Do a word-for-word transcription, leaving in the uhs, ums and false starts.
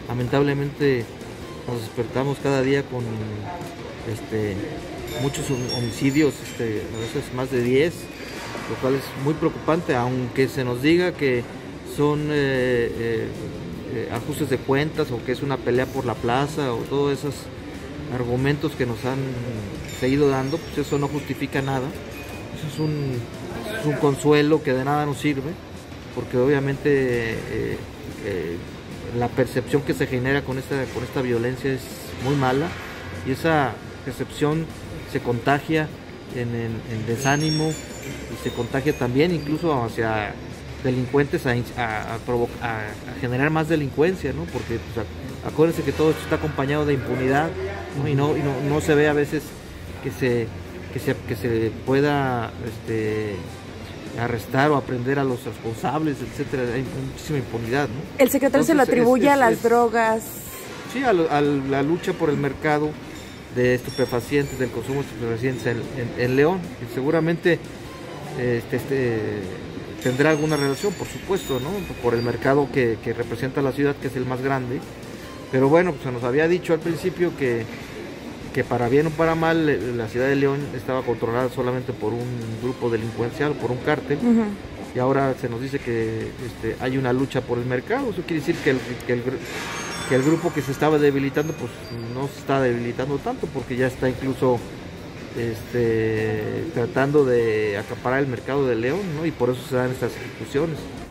lamentablemente nos despertamos cada día con este, muchos homicidios, este, a veces más de diez, lo cual es muy preocupante, aunque se nos diga que son eh, eh, eh, ajustes de cuentas o que es una pelea por la plaza o todos esos argumentos que nos han seguido dando, pues eso no justifica nada. Eso es un, es un consuelo que de nada nos sirve, porque obviamente eh, eh, la percepción que se genera con esta, con esta violencia es muy mala, y esa percepción se contagia en, en, en desánimo, y se contagia también incluso hacia delincuentes a, a, a, a, a generar más delincuencia, ¿no? Porque pues, acuérdense que todo esto está acompañado de impunidad, ¿no? Y, no, y no, no se ve a veces que se, que se, que se pueda este, arrestar o aprender a los responsables, etcétera. Hay muchísima impunidad, ¿no? El secretario Entonces, se lo atribuye es, es, a las es, es, drogas. Sí, a, lo, a la lucha por el mercado de estupefacientes, del consumo de estupefacientes en, en, en León. Y seguramente este, este, tendrá alguna relación, por supuesto, ¿no? Por el mercado que, que representa la ciudad, que es el más grande. Pero bueno, pues se nos había dicho al principio que, que para bien o para mal la ciudad de León estaba controlada solamente por un grupo delincuencial, por un cártel. Uh-huh. Y ahora se nos dice que este, hay una lucha por el mercado. Eso quiere decir que el, que el que el grupo que se estaba debilitando pues no se está debilitando tanto, porque ya está incluso este, tratando de acaparar el mercado de León, ¿no? Y por eso se dan estas ejecuciones.